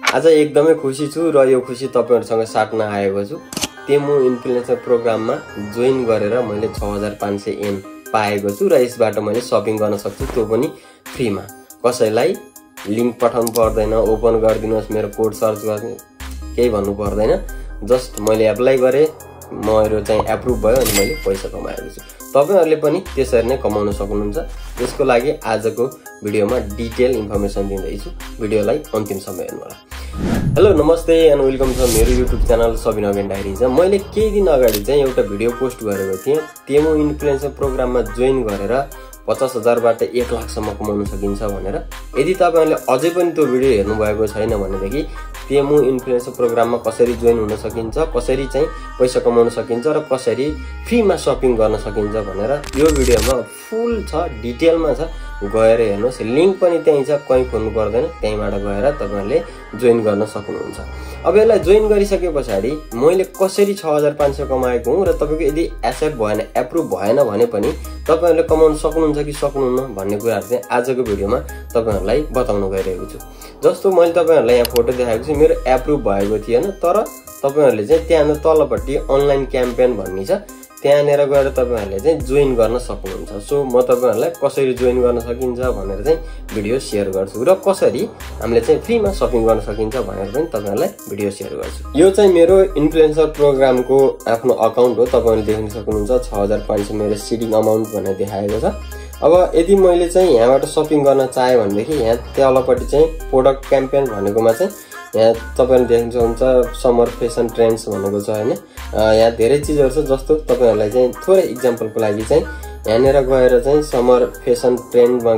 आज एकदमै खुसी छु र यो खुसी तपाईहरुसँग साट्न आएको छु। तेमु इन्फ्लुएन्सर प्रोग्राममा जोइन गरेर मैले 6500 एम पाएको छु र यसबाट मैले शपिङ गर्न सक्छु, त्यो पनि फ्रीमा। कसैलाई लिंक पठाउनु पर्दैन, ओपन गरिदिनुस्, मेरो कोड सर्च गर्ने केही भन्नु पर्दैन। जस्ट मैले एप्लाई गरे, मेरो चाहिँ एप्रुभ भयो अनि मैले पैसा कमाएको छु। तपाईहरुले पनि त्यसरी नै कमाउन सक्नुहुन्छ। यसको लागि आजको भिडियोमा डिटेल इन्फर्मेसन दिँदैछु। भिडियोलाई अन्तिमसम्म हेर्नु होला। हेलो नमस्ते एन्ड वेलकम टु मेरो YouTube channel Sabin again diaries. मैले केही दिन अगाडि चाहिँ एउटा भिडियो पोस्ट गरेको थिएँ। तेमु इन्फ्लुएन्सर प्रोग्राममा जोइन गरेर 50,000 बाट 1 लाख सम्म कमाउन सकिन्छ भनेर। यदि तपाईहरुले अझै पनि त्यो भिडियो हेर्नु भएको छैन भनेदेखि तेमु इन्फ्लुएन्सर प्रोग्राममा कसरी जोइन हुन सकिन्छ, कसरी चाहिँ पैसा कमाउन सकिन्छ र कसरी फ्रीमा शपिङ गर्न सकिन्छ भनेर यो भिडियोमा फुल छ, डिटेलमा छ। गएर हेर्नुस्, लिंक पनि त्यही छ, कहीं खोल्नु पर्दैन, त्यहीबाट गएर तपाईहरुले जोइन गर्न सक्नुहुन्छ। अब यसलाई जोइन गरिसकेपछि मैले कसरी 6500 कमाएको हुँ र तपाईको यदि एक्सेप्ट भएन, एप्रुभ भएन भने पनि तपाईहरुले कमाउन सक्नुहुन्छ कि सक्नुहुन्न भन्ने कुराहरु चाहिँ आजको भिडियोमा तपाईहरुलाई बताउन गइरहेको छु। जस्तो मैले तपाईहरुलाई यहाँ फोटो देखाएको छु, मेरो एप्रुभ भएको थिएन, तर तपाईहरुले चाहिँ त्यहाँ तलपट्टि अनलाइन क्याम्पेन भन्ने छ, त्यहाँनेर गएर तपाईहरुले चाहिँ जोइन गर्न सक्नुहुन्छ। सो म तपाईहरुलाई कसरी जोइन गर्न सकिन्छ भनेर चाहिँ भिडियो शेयर गर्छु र कसरी हामीले चाहिँ फ्रीमा शपिङ गर्न सकिन्छ भनेर पनि तपाईहरुलाई भिडियो शेयर गर्छु। यो चाहिँ मेरो इन्फ्लुएन्सर प्रोग्रामको आफ्नो अकाउन्ट हो, तपाईहरुले देख्न सक्नुहुन्छ। 6500 मेरो सिडिङ अमाउन्ट भनेर देखाएको छ। अब यदि मैले चाहिँ यहाँबाट शपिङ गर्न चाहे भनेदेखि यहाँ तलपट्टि चाहिँ प्रोडक्ट क्याम्पेन भनेकोमा चाहिँ यहाँ तपाईहरुले देख्न सक्नुहुन्छ समर फेसन ट्रेन्ड्स भनेको छ हैन। यहाँ धेरै चीजहरु छ। जस्तो तपाईहरुलाई चाहिँ थोरै एक्जाम्पलको लागि चाहिँ यहाँनेर गएर चाहिँ समर फेसन ट्रेन्ड्समा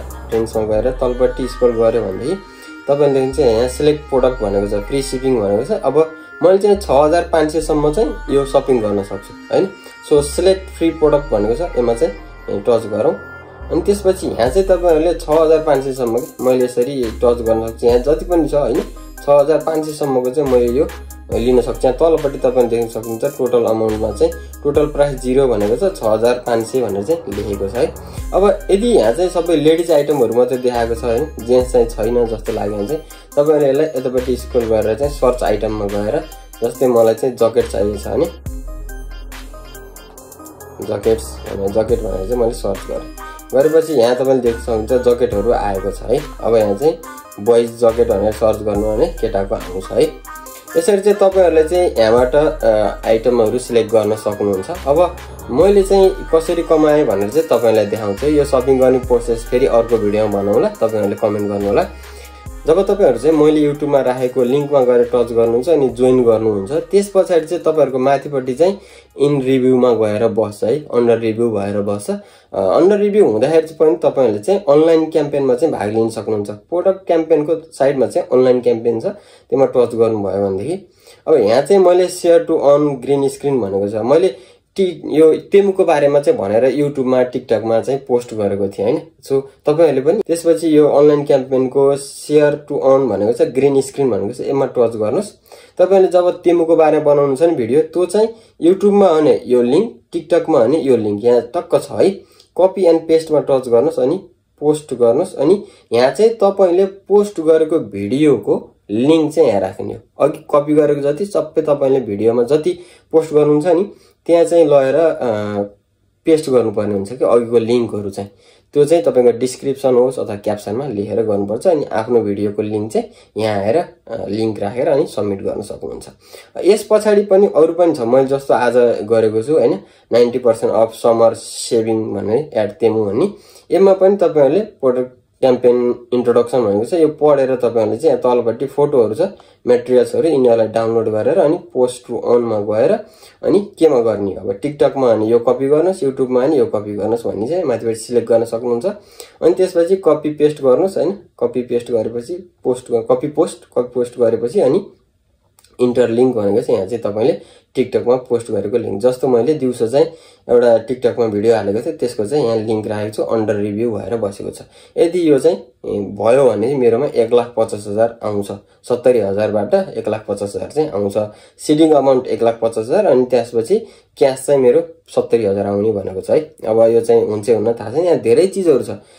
गएर तलपट्टि स्क्रल गर्यो भनेदेखि तपाईहरुले देख्नुहुन्छ यहाँ सिलेक्ट प्रोडक्ट भनेको छ, फ्री शिपिङ भनेको छ। अब मैले चाहिँ 6500 सम्म चाहिँ यो शपिङ गर्न सक्छु हैन। सो सिलेक्ट फ्री प्रोडक्ट भनेको छ, यसमा चाहिँ टच गरौँ अनि त्यसपछि यहाँ चाहिँ तपाईहरुले 6500 सम्म मैले यसरी टच गर्न सक्छु। यहाँ जति पनि छ हैन, 6500 सम्मको चाहिँ मैले यो लिन सक्छु। यहाँ तलपट्टि तपाईले देख्न सक्नुहुन्छ टोटल अमाउन्टमा चाहिँ टोटल प्राइस 0 भनेको छ, 6500 भनेर चाहिँ लेखेको छ है। अब यदि यहाँ चाहिँ सबै लेडिज आइटमहरु मात्रै देखाएको छ हैन, जेन्ट्स चाहिँ छैन जस्तो लाग्यो भने चाहिँ तपाईहरुले यसलाई यतापट्टि स्क्रल गरेर चाहिँ सर्च आइटममा गएर, जस्तै मलाई चाहिँ ज्याकेट चाहिएको छ भने ज्याकेट भनेर चाहिँ मैले सर्च गरेपछि यहाँ तपाईले देख्न सक्नुहुन्छ ज्याकेटहरु आएको छ है। अब यहाँ चाहिँ बोइज ज्याकेट भनेर सर्च गर्नु भने केटाको आउँछ है। यसरी चाहिँ तपाईहरुले चाहिँ यहाँबाट आइटमहरु सिलेक्ट गर्न सक्नुहुन्छ। अब मैले चाहिँ कसरी कमाए भनेर चाहिँ तपाईहरुलाई देखाउँछु। यो शपिङ गर्ने प्रोसेस फेरि अर्को भिडियोमा बनाउँला, तपाईहरुले कमेन्ट गर्नु होला। जब तपाईहरु चाहिँ मैले युट्युबमा राखेको लिंकमा गएर टच गर्नुहुन्छ अनि जोइन गर्नुहुन्छ, त्यसपछि चाहिँ तपाईहरुको माथिपट्टि चाहिँ इन रिभ्यूमा गएर बस्छ है, अन्डर रिभ्यू भएर बस्छ। अन्डर रिभ्यू हुँदाखेरि चाहिँ पनि तपाईहरुले चाहिँ अनलाइन क्याम्पेनमा चाहिँ भाग लिन सक्नुहुन्छ। प्रोडक्ट क्याम्पेनको साइडमा चाहिँ अनलाइन क्याम्पेन छ, त्यसमा टच गर्नुभयो भनेदेखि अब यहाँ चाहिँ मैले share to on green screen भनेको छ। मैले यो तेमुको बारेमा चाहिँ भनेर युट्युबमा टिकटकमा चाहिँ पोस्ट गरेको थिएँ हैन। सो तपाईहरुले पनि त्यसपछि यो अनलाइन क्याम्पेनको शेयर टु अन भनेको छ, ग्रीन स्क्रिन भनेको छ, यसमा टच गर्नुस्। तपाईहरुले जब तेमुको बारेमा बनाउनुहुन्छ नि भिडियो, त्यो चाहिँ युट्युबमा भने यो लिंक, टिकटकमा भने यो लिंक यहाँ टक्क छ है। कपी एन्ड पेस्टमा टच गर्नुस् अनि पोस्ट गर्नुस् अनि यहाँ चाहिँ तपाईले पोस्ट गरेको भिडियोको लिंक चाहिँ यहाँ राख्ने हो। अघि कपी गरेको जति सबै तपाईले भिडियोमा जति पोस्ट गर्नुहुन्छ नि त्यहाँ चाहिँ लगेर पेस्ट गर्नुपर्ने हुन्छ कि अघिको लिंकहरु चाहिँ, त्यो चाहिँ तपाईको डिस्क्रिप्सन होस् अथवा क्याप्सनमा लेखेर गर्नुपर्छ। अनि आफ्नो भिडियोको लिंक चाहिँ यहाँ आएर लिंक राखेर अनि सबमिट गर्न सक्नुहुन्छ। यस पछाडी पनि अरु पनि छ, मैले जस्तो आज गरेको छु हैन, 90% अफ समर सेभिङ भन्ने एड तेमु भन्ने, यसमा पनि तपाईहरुले प्रोडक्ट क्याम्पेन इन्ट्रोडक्सन भनेको छ। यो पढेर तपाईहरुले चाहिँ तलपट्टि फोटोहरु छ, मटेरियल्सहरु, यिनीहरुलाई डाउनलोड गरेर अनि पोस्ट टु अनमा गएर अनि केमा गर्ने, अब टिकटकमा अनि यो कपी गर्नुस्, युट्युबमा अनि यो कपी गर्नुस् भन्ने चाहिँ माथिबाट सिलेक्ट गर्न सक्नुहुन्छ। अनि त्यसपछि कपी पेस्ट गर्नुस् हैन। कपी पेस्ट गरेपछि कपी पोस्ट गरेपछि अनि इन्टर लिंक भनेको चाहिँ यहाँ चाहिँ तपाईले टिकटकमा पोस्ट गरेको लिंक। जस्तो मैले दिउँसो चाहिँ एउटा टिकटकमा भिडियो हालेको थिएँ, त्यसको चाहिँ यहाँ लिंक राखेको छु, अन्डर रिभ्यू भएर बसेको छ। यदि यो चाहिँ भयो भने मेरोमा 1,50,000 आउँछ। 70,000 बाट 1,50,000 चाहिँ आउँछ। सिडिङ अमाउन्ट 1,50,000 अनि त्यसपछि क्याश चाहिँ मेरो 70,000 आउने भनेको छ है। अब यो चाहिँ हुन्छ हुन्न थाहा छैन, यहाँ धेरै चीजहरु छ।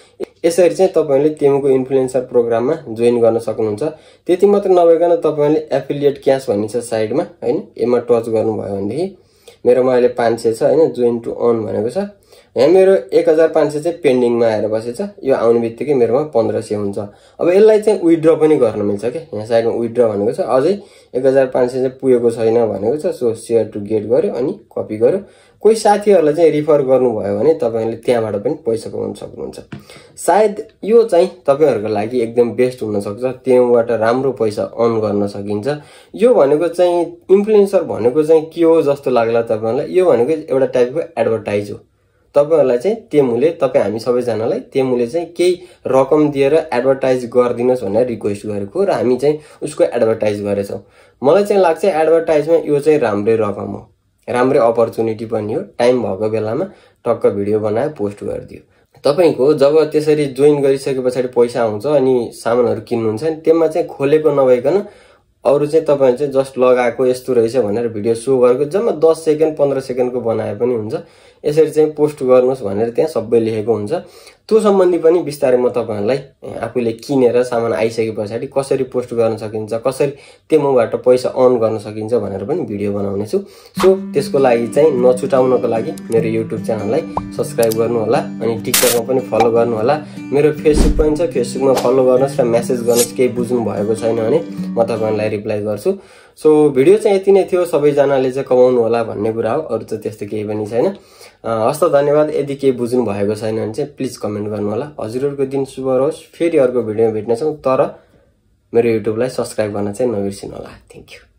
यसरी चाहिँ तपाईले तेमुको इन्फ्लुएन्सर प्रोग्राममा जोइन गर्न सक्नुहुन्छ। त्यति मात्र नभइकन तपाईले एफिलिएट क्याश भन्ने छ साइडमा हैन, यसमा टच गर्नुभयो भनेदेखि मेरोमा अहिले 500 छ हैन, जोइन टु अर्न भनेको छ। यहाँ मेरो 1500 चाहिँ पेन्डिङमा आएर बसेछ। यो आउने बित्तिकै मेरोमा 1500 हुन्छ। अब यसलाई चाहिँ विथड्र पनि गर्न मिल्छ के, यहाँ साइडमा विथड्र भनेको छ। अझै 1500 चाहिँ पुगेको छैन भनेको छ। सो शेयर टु गेट गर्यो अनि कपी गर्यो। कोही साथीहरुलाई चाहिँ रिफर गर्नुभयो भने तपाईले त्यहाँबाट पनि पैसा कमाउन सक्नुहुन्छ। सायद यो चाहिँ तपाईहरुको लागि एकदम बेस्ट हुन सक्छ। त्यहाँबाट राम्रो पैसा अर्न गर्न सकिन्छ। यो भनेको चाहिँ इन्फ्लुएन्सर भनेको चाहिँ के हो जस्तो लाग्ला तपाईहरुलाई? यो भनेको एउटा टाइपको एडभर्टाइज हो। तपाईहरुलाई चाहिँ तेमुले, तपाई हामी सबैजनालाई तेमुले चाहिँ केही रकम दिएर एडभर्टाइज गर्दिनुस् भनेर रिक्वेस्ट गरेको र हामी चाहिँ उसको एडभर्टाइज गरेछौं। मलाई चाहिँ लाग्छ एडभर्टाइजमा यो चाहिँ राम्रै रकम हो, राम्रै अपर्चुनिटी पनि हो। टाइम भएको बेलामा टक्क भिडियो बनायो पोस्ट गरिदियो। तपाईको जब त्यसरी जोइन गरिसकेपछि पैसा आउँछ अनि सामानहरु किन्नुहुन्छ नि, त्यसमा चाहिँ खोलेको नभइकन अरु चाहिँ तपाईले चाहिँ जस्ट लगाएको यस्तो रहेछ भनेर भिडियो सो गरेको जम्मा 10 सेकेन्ड 15 सेकेन्डको बनाए पनि हुन्छ। यसरी चाहिँ पोस्ट गर्नुस् भनेर त्यहाँ सबै लेखेको हुन्छ। त्यो सम्बन्धी पनि बिस्तारै म तपाईहरुलाई आफूले किनेर सामान आइसकेपछि कसरी पोस्ट गर्न सकिन्छ, कसरी तेमुबाट पैसा अर्न गर्न सकिन्छ भनेर पनि भिडियो बनाउने छु। सो त्यसको लागि चाहिँ नछुटाउनको लागि मेरो युट्युब च्यानललाई सब्स्क्राइब गर्नु होला अनि टिकटकमा पनि फलो गर्नु होला। मेरो फेसबुक पनि छ, फेसबुकमा फलो गर्नुस् र मेसेज गर्नुस्। केही बुझ्नु भएको छैन भने म तपाईहरुलाई रिप्लाई गर्छु। सो भिडियो चाहिँ यति नै थियो। सबैजनाले चाहिँ कमाउनु होला भन्ने कुरा हो, अरु चाहिँ त्यस्तो केही पनि छैन। हस्त धन्यवाद। यदि केही बुझ्नु भएको छैन भने चाहिँ प्लिज कमेन्ट गर्नु होला। हजुरहरुको दिन शुभ रहोस्। फेरि अर्को भिडियोमा भेट्नेछौं। तर मेरो युट्युबलाई सब्स्क्राइब गर्न चाहिँ नबिर्सिनु होला। Thank you.